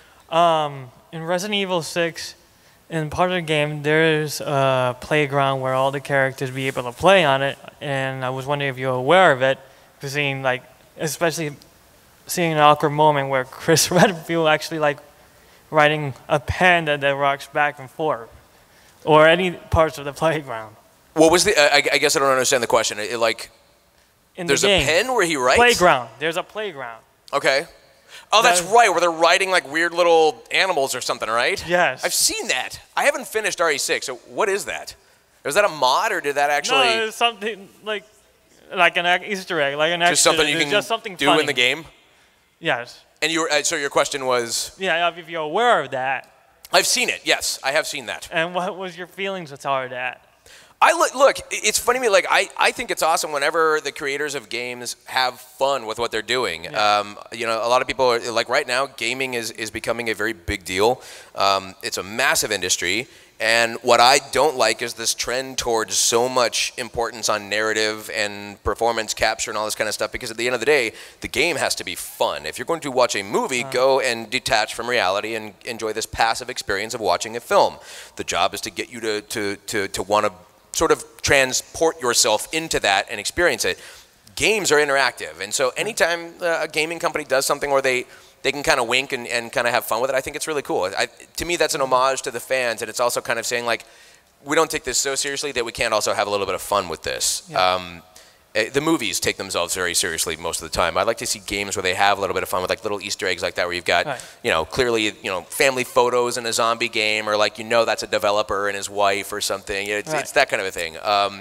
S16: Um, in Resident Evil six, in part of the game, there's a playground where all the characters be able to play on it, and I was wondering if you're aware of it, seeing like, especially seeing an awkward moment where Chris Redfield actually like riding a panda that rocks back and forth, or any parts of the playground.
S1: What was the, uh, I, I guess I don't understand the question. It, like,
S16: In
S1: there's
S16: the
S1: a
S16: game.
S1: pen where he writes?
S16: Playground. There's a playground.
S1: Okay. Oh, that's
S16: That-
S1: right, where they're riding like weird little animals or something, right?
S16: Yes.
S1: I've seen that. I haven't finished R E six, so what is that? Is that a mod, or did that actually...
S16: No, it's something like like an Easter egg, like an
S1: just
S16: extra.
S1: something you
S16: It's
S1: can
S16: just something
S1: do
S16: funny.
S1: in the game?
S16: Yes.
S1: And you were, uh, so your question was...
S16: Yeah, if you're aware of that.
S1: I've seen it, yes. I have seen that.
S16: And what was your feelings toward that?
S1: I look, look, it's funny to me, like, I, I think it's awesome whenever the creators of games have fun with what they're doing.
S16: Yeah.
S1: Um, you know, a lot of people, are, like right now, gaming is, is becoming a very big deal. Um, it's a massive industry. And what I don't like is this trend towards so much importance on narrative and performance capture and all this kind of stuff, because at the end of the day, the game has to be fun. If you're going to watch a movie,
S16: Uh-huh.
S1: go and detach from reality and enjoy this passive experience of watching a film. The job is to get you to, to, to, to want to sort of transport yourself into that and experience it. Games are interactive, and so anytime uh, a gaming company does something where they they can kind of wink and, and kind of have fun with it, I think it's really cool. I, to me, that's an homage to the fans, and it's also kind of saying, like, we don't take this so seriously that we can't also have a little bit of fun with this.
S16: Yeah.
S1: Um, eh, the movies take themselves very seriously most of the time. I like to see games where they have a little bit of fun with like little Easter eggs like that, where you've got,
S16: Right.
S1: you know, clearly, you know, family photos in a zombie game, or like, you know, that's a developer and his wife or something. It's,
S16: Right.
S1: it's that kind of a thing. Um,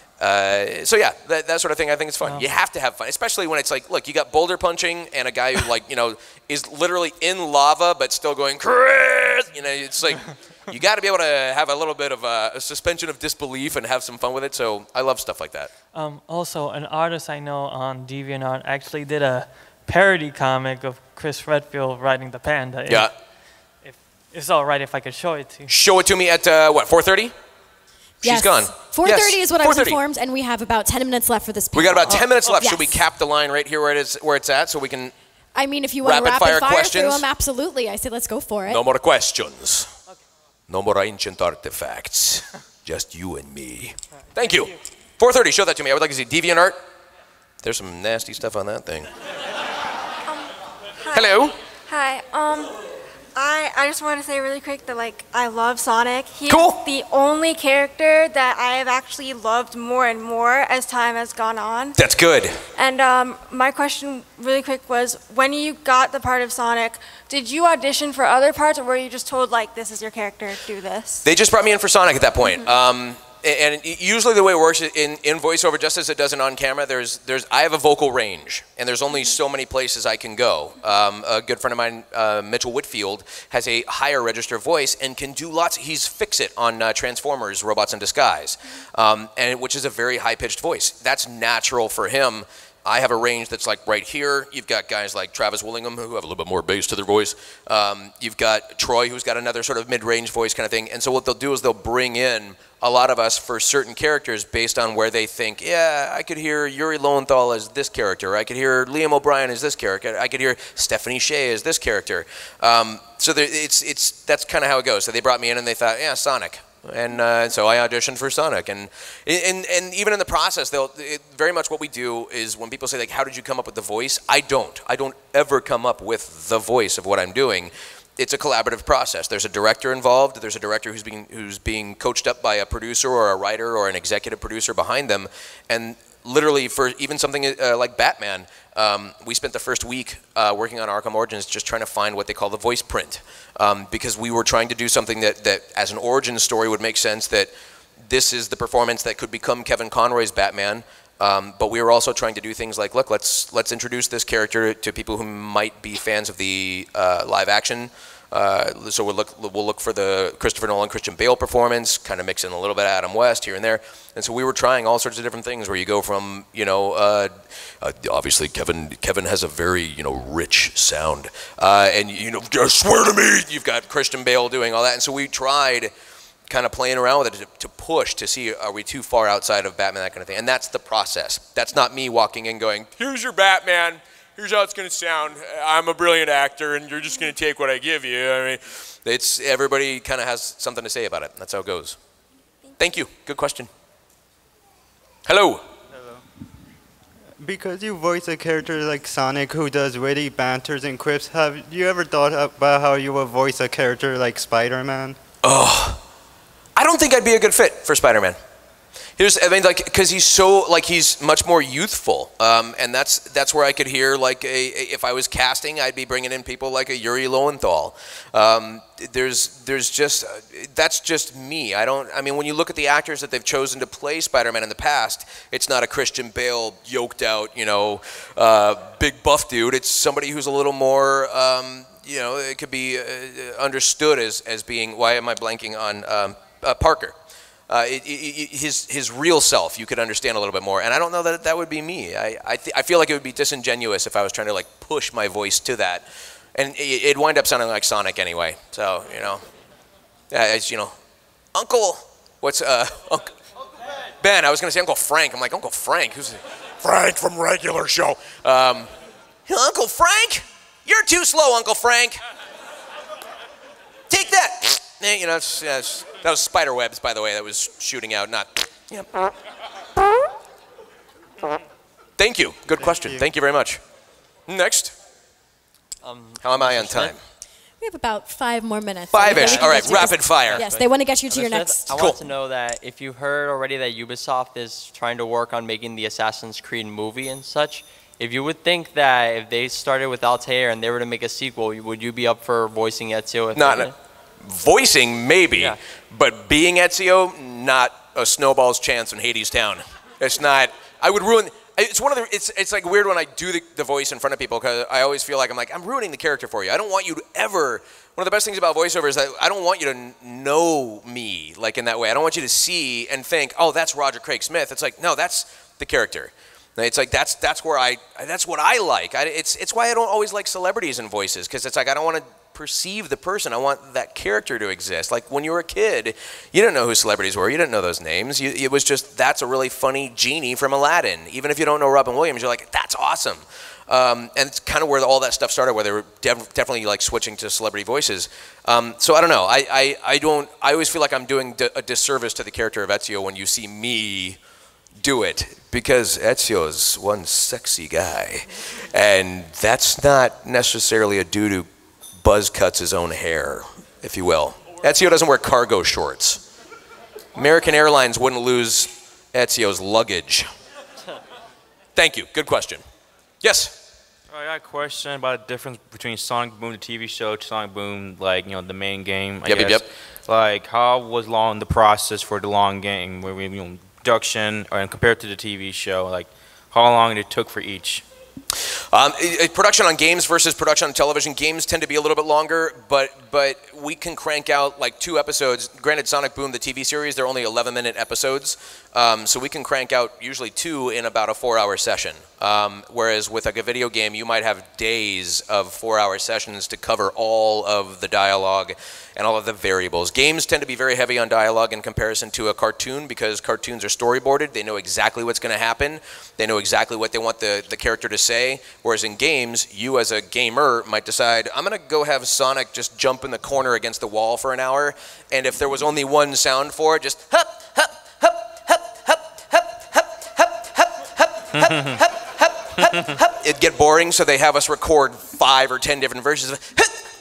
S1: Uh, so yeah, that, that sort of thing, I think it's fun.
S16: Wow.
S1: You have to have fun, especially when it's like, look, you got boulder punching and a guy who like, you know, is literally in lava but still going, Chris! You know, it's like, you got to be able to have a little bit of a, a suspension of disbelief and have some fun with it. So I love stuff like that.
S16: Um, also, an artist I know on DeviantArt actually did a parody comic of Chris Redfield riding the panda.
S1: Yeah.
S16: If, if it's all right if I could show it to you.
S1: Show it to me at, uh, what, four thirty? She's
S17: Yes.
S1: gone.
S17: four thirty
S1: Yes,
S17: is what I was
S1: four thirty.
S17: informed, and we have about ten minutes left for this
S1: We got
S17: panel.
S1: about ten minutes left. Should we
S17: Yes.
S1: cap the line right here where it is, where it's at, so we can?
S17: I mean, if you want to
S1: Rapid
S17: rapid
S1: fire
S17: fire,
S1: questions?
S17: through them, absolutely. I say let's go for it.
S1: No more questions. No more ancient artifacts. Just you and me. Thank you. four thirty. Show that to me. I would like to see DeviantArt. There's some nasty stuff on that thing. Hello.
S18: Hi. Um, I I just want to say really quick that like I love Sonic. He's
S1: Cool.
S18: the only character that I have actually loved more and more as time has gone on.
S1: That's good.
S18: And um, my question really quick was, when you got the part of Sonic, did you audition for other parts, or were you just told like this is your character, do this?
S1: They just brought me in for Sonic at that point. Um, and and usually the way it works in, in voiceover, just as it does in on camera, there's there's I have a vocal range, and there's only so many places I can go. Um, a good friend of mine, uh, Mitchell Whitfield, has a higher register voice and can do lots. He's Fix-It on uh, Transformers: Robots in Disguise, um, and which is a very high-pitched voice. That's natural for him. I have a range that's like right here. You've got guys like Travis Willingham who have a little bit more bass to their voice. Um, you've got Troy who's got another sort of mid-range voice kind of thing. And so what they'll do is they'll bring in a lot of us for certain characters based on where they think, yeah, I could hear Yuri Lowenthal as this character. I could hear Liam O'Brien as this character. I could hear Stephanie Shea as this character. Um, so there, it's it's that's kind of how it goes. So they brought me in and they thought, yeah, Sonic. And uh, so I auditioned for Sonic, and and and even in the process, they'll it, very much what we do is when people say like, "How did you come up with the voice?" I don't. I don't ever come up with the voice of what I'm doing. It's a collaborative process. There's a director involved. There's a director who's being who's being coached up by a producer or a writer or an executive producer behind them, and literally for even something uh, like Batman, um, we spent the first week uh, working on Arkham Origins just trying to find what they call the voice print, um, because we were trying to do something that, that as an origin story would make sense, that this is the performance that could become Kevin Conroy's Batman, um, but we were also trying to do things like, look, let's let's introduce this character to people who might be fans of the uh, live action Uh, so we'll look we'll look for the Christopher Nolan, Christian Bale performance, kind of mix in a little bit of Adam West here and there. And so we were trying all sorts of different things where you go from, you know, uh, uh, obviously Kevin Kevin has a very, you know, rich sound. Uh, and, you know, just swear to me, you've got Christian Bale doing all that. And so we tried kind of playing around with it to, to push to see, are we too far outside of Batman, that kind of thing. And that's the process. That's not me walking in going, here's your Batman. Here's how it's going to sound. I'm a brilliant actor, and you're just going to take what I give you. I mean, it's everybody kind of has something to say about it. That's how it goes. Thank you. Good question. Hello.
S19: Hello. Because you voice a character like Sonic who does witty banters and quips, have you ever thought about how you would voice a character like Spider-Man?
S1: Oh, I don't think I'd be a good fit for Spider-Man. Here's, I mean, like, because he's so, like, he's much more youthful, um, and that's that's where I could hear, like, a, a, if I was casting, I'd be bringing in people like a Yuri Lowenthal. Um, there's, there's just, that's just me. I don't, I mean, when you look at the actors that they've chosen to play Spider-Man in the past, it's not a Christian Bale yoked out, you know, uh, big buff dude. It's somebody who's a little more, um, you know, it could be uh, understood as as being. Why am I blanking on um, uh, Parker? Uh, it, it, his his real self, you could understand a little bit more, and I don't know that that would be me. I I, th I feel like it would be disingenuous if I was trying to like push my voice to that, and it, it'd wind up sounding like Sonic anyway. So you know, yeah, it's you know, Uncle, what's uh, Uncle Ben? I was gonna say Uncle Frank. I'm like Uncle Frank. Who's
S15: Frank from regular show?
S1: Um, Uncle Frank, you're too slow, Uncle Frank. Take that. You know, it's, yeah, it's, that was spider webs, by the way, that was shooting out, not... Yeah. Thank you. Good Thank question. You. Thank you very much. Next. Um, How am I on time?
S17: We have about five more minutes.
S1: Five-ish. All right, rapid fire.
S17: Yes, they want to get you to your next...
S20: I want to know that if you heard already that Ubisoft is trying to work on making the Assassin's Creed movie and such, if you would think that if they started with Altair and they were to make a sequel, would you be up for voicing Ezio?
S1: Not... Voicing, maybe, yeah. But being Ezio, not a snowball's chance in Hades Town. It's not, I would ruin, it's one of the, it's, it's like weird when I do the, the voice in front of people because I always feel like I'm like, I'm ruining the character for you. I don't want you to ever, one of the best things about voiceover is that I don't want you to know me like in that way. I don't want you to see and think, oh, that's Roger Craig Smith. It's like, no, that's the character. It's like, that's, that's where I, that's what I like. I, it's, it's why I don't always like celebrities in voices because it's like, I don't want to perceive the person. I want that character to exist. Like when you were a kid, you didn't know who celebrities were. You didn't know those names. You, it was just, that's a really funny genie from Aladdin. Even if you don't know Robin Williams, you're like, that's awesome. Um, and it's kind of where all that stuff started, where they were def definitely like switching to celebrity voices. Um, so I don't know. I, I, I don't, I always feel like I'm doing a disservice to the character of Ezio when you see me do it, because Ezio's one sexy guy. And that's not necessarily a dude who buzz cuts his own hair, if you will. Ezio doesn't wear cargo shorts. American Airlines wouldn't lose Ezio's luggage. Thank you. Good question. Yes?
S21: I got a question about the difference between Sonic Boom, the T V show, to Sonic Boom, like, you know, the main game, I
S1: yep,
S21: guess.
S1: Yep, yep.
S21: Like, how was long the process for the long game, where we, you know, production, or compared to the T V show, like, how long it took for each?
S1: Um, it, it, production on games versus production on television. Games tend to be a little bit longer, but but we can crank out like two episodes. Granted, Sonic Boom, the T V series, they're only eleven minute episodes, um, so we can crank out usually two in about a four hour session. Um, whereas with like a video game, you might have days of four hour sessions to cover all of the dialogue and all of the variables. Games tend to be very heavy on dialogue in comparison to a cartoon because cartoons are storyboarded. They know exactly what's going to happen. They know exactly what they want the, the character to say. Whereas in games, you as a gamer might decide, I'm going to go have Sonic just jump in the corner against the wall for an hour. And if there was only one sound for it, just hup, hup, hup, hup, hup, hup, hup, hup, hup, hup, hup, hup, hup, hup. It'd get boring, so they have us record five or ten different versions of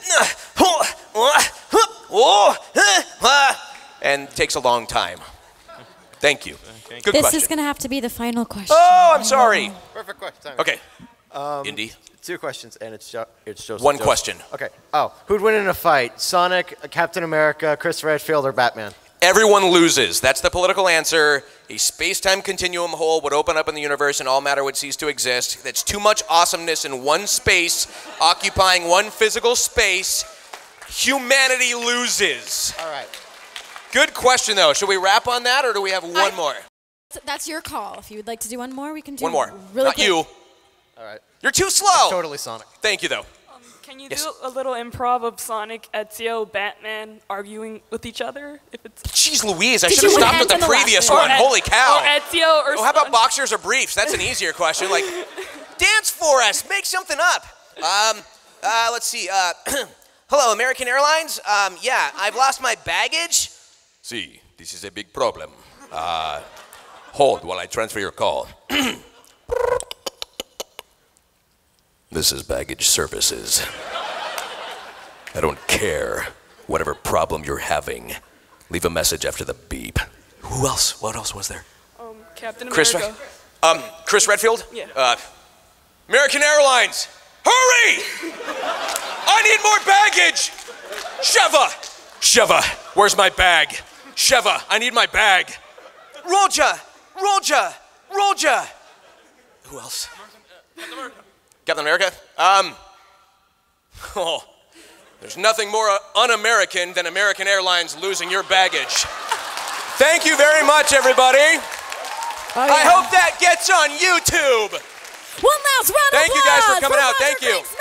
S1: and it takes a long time. Thank you. Good
S17: this
S1: question.
S17: is going to have to be the final question.
S1: Oh, I'm sorry.
S22: Perfect question.
S1: Okay.
S22: Um,
S1: Indy.
S22: Two questions, and it's jo it's Joseph.
S1: One
S22: Joseph.
S1: question.
S22: Okay. Oh, who'd win in a fight? Sonic, Captain America, Chris Redfield, or Batman?
S1: Everyone loses. That's the political answer. A space-time continuum hole would open up in the universe and all matter would cease to exist. That's too much awesomeness in one space, occupying one physical space. Humanity loses.
S22: All right.
S1: Good question, though. Should we wrap on that, or do we have one
S17: I-
S1: more?
S17: That's your call. If you would like to do one more, we can do
S1: One more.
S17: Really
S1: Not
S17: quick.
S1: you.
S22: All right.
S1: You're too slow.
S22: It's totally Sonic.
S1: Thank you, though.
S2: Can you
S1: Yes.
S2: do a little improv of Sonic, Ezio, Batman arguing with each other? If it's
S1: Jeez Louise, I
S2: Did
S1: should have
S2: you
S1: stopped
S2: want
S1: with the
S2: Ed on the last
S1: previous
S2: one?
S1: one.
S2: Or Ed-
S1: Holy cow.
S2: or Ezio or
S1: Oh, how about boxers or briefs? That's an easier question. Like, dance for us. Make something up. Um, uh, let's see. Uh, hello, American Airlines? Um, yeah, I've lost my baggage. See, this is a big problem. Uh, hold while I transfer your call. This is baggage services. I don't care. Whatever problem you're having, leave a message after the beep. Who else? What else was there?
S2: um, Captain
S1: Chris,
S2: America.
S1: um, Chris Redfield?
S2: Yeah.
S1: Uh, American Airlines, hurry! I need more baggage! Sheva! Sheva, where's my bag? Sheva, I need my bag. Roja! Roja! Roja! Who else? Captain America? Um, oh, there's nothing more un-American than American Airlines losing your baggage. Thank you very much, everybody.
S17: Oh, yeah.
S1: I hope that gets on YouTube.
S17: One last round of
S1: Thank you guys for
S17: applause
S1: coming out.
S17: Roger
S1: Thank you.
S17: Craig